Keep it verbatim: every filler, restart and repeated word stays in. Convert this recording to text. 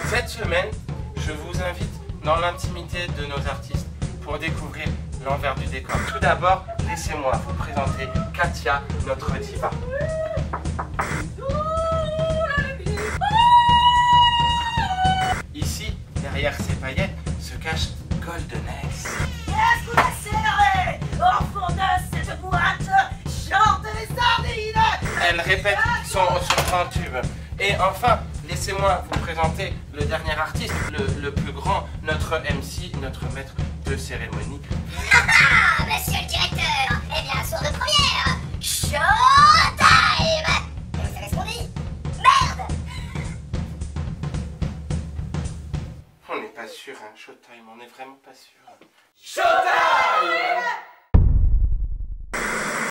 Cette semaine, je vous invite dans l'intimité de nos artistes pour découvrir l'envers du décor. Tout d'abord, laissez-moi vous présenter Katia, notre diva. Ici, derrière ces paillettes, se cache Goldeness. Qu'est-ce que accéléré au fond de cette boîte chante les sardines. Elle répète son, son grand tube. Et enfin, laissez-moi vous présenter le dernier artiste, le, le plus grand, notre M C, notre maître de cérémonie. Ah, monsieur le directeur, eh bien, soir de première, showtime. Vous savez ce qu'on dit? Merde. On n'est pas sûr, hein, Showtime, on n'est vraiment pas sûr. Showtime.